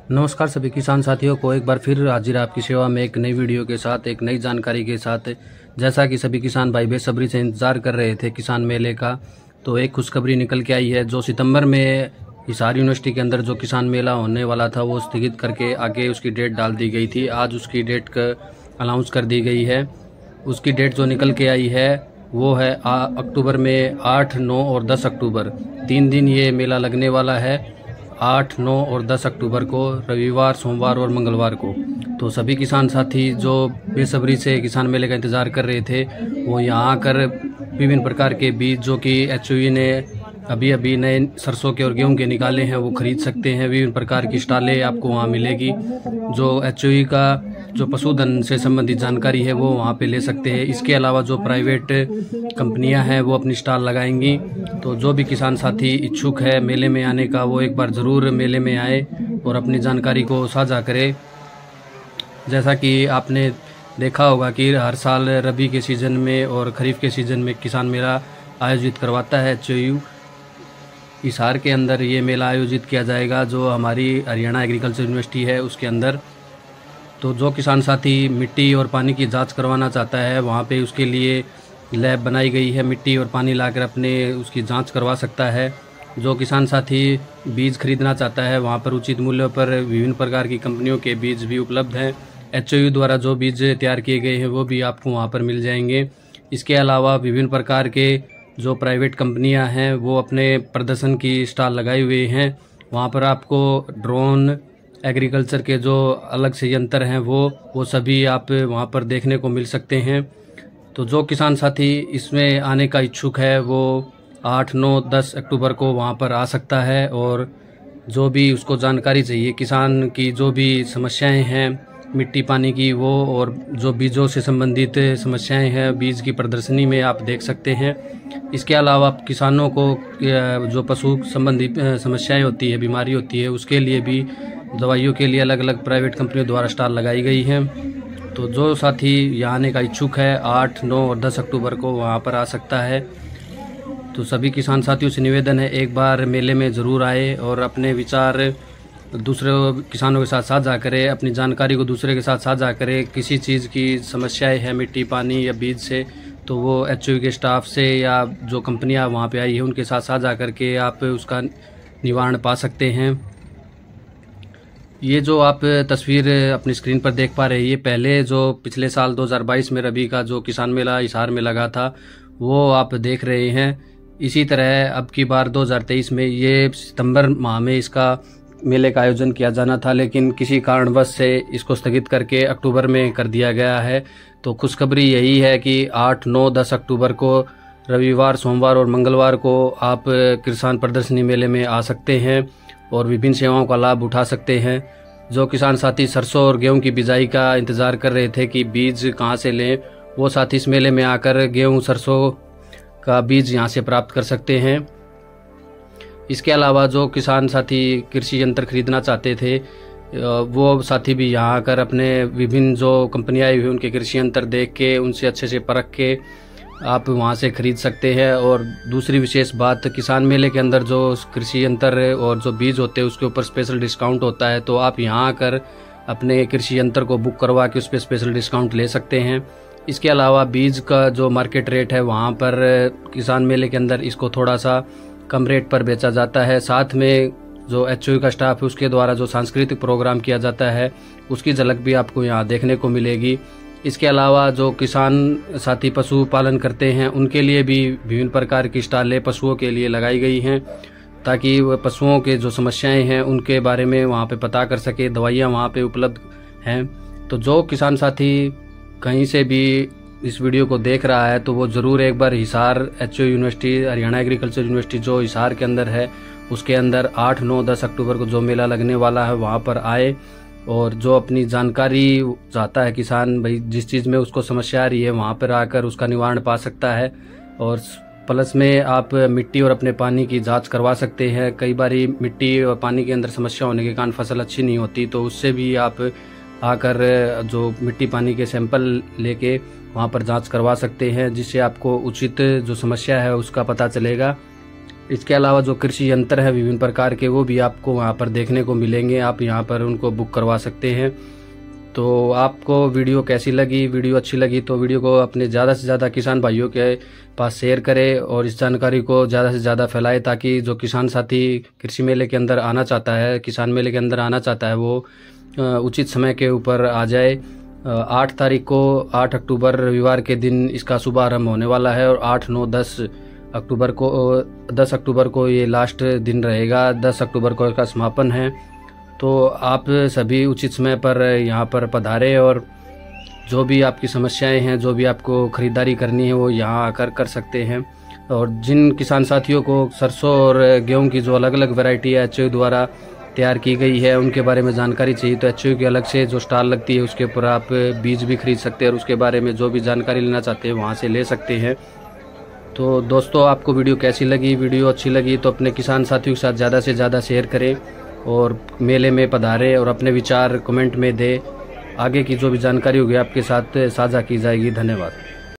नमस्कार सभी किसान साथियों को एक बार फिर हाजिर आपकी सेवा में एक नई वीडियो के साथ, एक नई जानकारी के साथ। जैसा कि सभी किसान भाई बेसब्री से इंतज़ार कर रहे थे किसान मेले का, तो एक खुशखबरी निकल के आई है। जो सितंबर में हिसार यूनिवर्सिटी के अंदर जो किसान मेला होने वाला था वो स्थगित करके आगे उसकी डेट डाल दी गई थी। आज उसकी डेट का अनाउंस कर दी गई है। उसकी डेट जो निकल के आई है वो है अक्टूबर में 8, 9 और 10 अक्टूबर 3 दिन ये मेला लगने वाला है। 8, 9 और 10 अक्टूबर को, रविवार, सोमवार और मंगलवार को। तो सभी किसान साथी जो बेसब्री से किसान मेले का इंतज़ार कर रहे थे वो यहाँ आकर विभिन्न प्रकार के बीज जो कि HUE ने अभी नए सरसों के और गेहूं के निकाले हैं वो खरीद सकते हैं। विभिन्न प्रकार की स्टॉलें आपको वहाँ मिलेगी। जो HUE का जो पशुधन से संबंधित जानकारी है वो वहाँ पे ले सकते हैं। इसके अलावा जो प्राइवेट कंपनियां हैं वो अपनी स्टॉल लगाएंगी। तो जो भी किसान साथी इच्छुक है मेले में आने का वो एक बार ज़रूर मेले में आए और अपनी जानकारी को साझा करे। जैसा कि आपने देखा होगा कि हर साल रबी के सीज़न में और ख़रीफ़ के सीज़न में किसान मेला आयोजित करवाता है HUE। हिसार के अंदर ये मेला आयोजित किया जाएगा जो हमारी हरियाणा एग्रीकल्चर यूनिवर्सिटी है उसके अंदर। तो जो किसान साथी मिट्टी और पानी की जांच करवाना चाहता है वहाँ पे उसके लिए लैब बनाई गई है। मिट्टी और पानी लाकर अपने उसकी जांच करवा सकता है। जो किसान साथी बीज खरीदना चाहता है वहाँ पर उचित मूल्यों पर विभिन्न प्रकार की कंपनियों के बीज भी उपलब्ध हैं। HUE द्वारा जो बीज तैयार किए गए हैं वो भी आपको वहाँ पर मिल जाएंगे। इसके अलावा विभिन्न प्रकार के जो प्राइवेट कंपनियां हैं वो अपने प्रदर्शन की स्टॉल लगाए हुए हैं। वहाँ पर आपको ड्रोन, एग्रीकल्चर के जो अलग से यंत्र हैं वो सभी आप वहाँ पर देखने को मिल सकते हैं। तो जो किसान साथी इसमें आने का इच्छुक है वो 8, 9, 10 अक्टूबर को वहाँ पर आ सकता है। और जो भी उसको जानकारी चाहिए किसान की, जो भी समस्याएं हैं मिट्टी पानी की वो, और जो बीजों से संबंधित समस्याएं हैं बीज की प्रदर्शनी में आप देख सकते हैं। इसके अलावा किसानों को जो पशु संबंधी समस्याएं होती है, बीमारी होती है, उसके लिए भी दवाइयों के लिए अलग अलग प्राइवेट कंपनियों द्वारा स्टॉल लगाई गई हैं। तो जो साथी यहाँ आने का इच्छुक है 8, 9 और 10 अक्टूबर को वहाँ पर आ सकता है। तो सभी किसान साथियों से निवेदन है एक बार मेले में ज़रूर आए और अपने विचार दूसरे किसानों के साथ साझा करें, अपनी जानकारी को दूसरे के साथ साझा करें। किसी चीज़ की समस्याएं है मिट्टी पानी या बीज से तो वो HUE के स्टाफ से या जो कंपनियां वहां पे आई है उनके साथ साझा करके आप उसका निवारण पा सकते हैं। ये जो आप तस्वीर अपनी स्क्रीन पर देख पा रहे हैं ये पहले जो पिछले साल 2022 में रबी का जो किसान मेला हिसार में लगा था वो आप देख रहे हैं। इसी तरह अब की बार 2023 में ये सितंबर माह में इसका मेले का आयोजन किया जाना था, लेकिन किसी कारणवश से इसको स्थगित करके अक्टूबर में कर दिया गया है। तो खुशखबरी यही है कि 8, 9, 10 अक्टूबर को रविवार, सोमवार और मंगलवार को आप किसान प्रदर्शनी मेले में आ सकते हैं और विभिन्न सेवाओं का लाभ उठा सकते हैं। जो किसान साथी सरसों और गेहूं की बिजाई का इंतज़ार कर रहे थे कि बीज कहाँ से लें, वो साथी इस मेले में आकर गेहूँ सरसों का बीज यहाँ से प्राप्त कर सकते हैं। इसके अलावा जो किसान साथी कृषि यंत्र खरीदना चाहते थे वो साथी भी यहाँ आकर अपने विभिन्न जो कंपनियां आई हुई उनके कृषि यंत्र देख के उनसे अच्छे से परख के आप वहाँ से खरीद सकते हैं। और दूसरी विशेष बात, किसान मेले के अंदर जो कृषि यंत्र और जो बीज होते हैं उसके ऊपर स्पेशल डिस्काउंट होता है। तो आप यहाँ आकर अपने कृषि यंत्र को बुक करवा के उस पर स्पेशल डिस्काउंट ले सकते हैं। इसके अलावा बीज का जो मार्केट रेट है वहाँ पर किसान मेले के अंदर इसको थोड़ा सा कम रेट पर बेचा जाता है। साथ में जो HUE का स्टाफ है उसके द्वारा जो सांस्कृतिक प्रोग्राम किया जाता है उसकी झलक भी आपको यहाँ देखने को मिलेगी। इसके अलावा जो किसान साथी पशु पालन करते हैं उनके लिए भी विभिन्न प्रकार की स्टॉलें पशुओं के लिए लगाई गई हैं ताकि वह पशुओं के जो समस्याएं हैं उनके बारे में वहाँ पे पता कर सके। दवाइयाँ वहाँ पे उपलब्ध हैं। तो जो किसान साथी कहीं से भी इस वीडियो को देख रहा है तो वो ज़रूर एक बार Hisar HUE university, Haryana agriculture university जो हिसार के अंदर है उसके अंदर 8, 9, 10 अक्टूबर को जो मेला लगने वाला है वहाँ पर आए और जो अपनी जानकारी चाहता है किसान, भाई जिस चीज़ में उसको समस्या आ रही है वहाँ पर आकर उसका निवारण पा सकता है। और प्लस में आप मिट्टी और अपने पानी की जांच करवा सकते हैं। कई बारी मिट्टी और पानी के अंदर समस्या होने के कारण फसल अच्छी नहीं होती, तो उससे भी आप आकर जो मिट्टी पानी के सैंपल लेके वहाँ पर जांच करवा सकते हैं, जिससे आपको उचित जो समस्या है उसका पता चलेगा। इसके अलावा जो कृषि यंत्र है विभिन्न प्रकार के वो भी आपको वहाँ पर देखने को मिलेंगे, आप यहाँ पर उनको बुक करवा सकते हैं। तो आपको वीडियो कैसी लगी? वीडियो अच्छी लगी तो वीडियो को अपने ज़्यादा से ज़्यादा किसान भाइयों के पास शेयर करें और इस जानकारी को ज़्यादा से ज़्यादा फैलाएं, ताकि जो किसान साथी कृषि मेले के अंदर आना चाहता है, किसान मेले के अंदर आना चाहता है, वो उचित समय के ऊपर आ जाए। 8 तारीख को 8 अक्टूबर रविवार के दिन इसका शुभारंभ होने वाला है और 8, 9, 10 अक्टूबर को ये लास्ट दिन रहेगा। 10 अक्टूबर को इसका समापन है। तो आप सभी उचित समय पर यहाँ पर पधारें और जो भी आपकी समस्याएं हैं, जो भी आपको ख़रीदारी करनी है वो यहाँ आकर कर सकते हैं। और जिन किसान साथियों को सरसों और गेहूं की जो अलग अलग वैरायटी है HOU द्वारा तैयार की गई है उनके बारे में जानकारी चाहिए तो HOU की अलग से जो स्टॉल लगती है उसके ऊपर आप बीज भी खरीद सकते हैं और उसके बारे में जो भी जानकारी लेना चाहते हैं वहाँ से ले सकते हैं। तो दोस्तों, आपको वीडियो कैसी लगी? वीडियो अच्छी लगी तो अपने किसान साथियों के साथ ज़्यादा से ज़्यादा शेयर करें और मेले में पधारें और अपने विचार कमेंट में दें। आगे की जो भी जानकारी होगी आपके साथ साझा की जाएगी। धन्यवाद।